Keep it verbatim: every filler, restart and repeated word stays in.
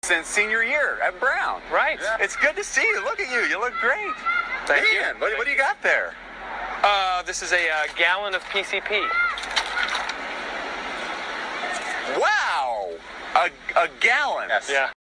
since senior year at Brown. Right. Yeah. It's good to see you. Look at you. You look great. Thank Man, you. What, what do you got there? Uh, this is a uh, gallon of P C P. Wow. A, a gallon. Yeah.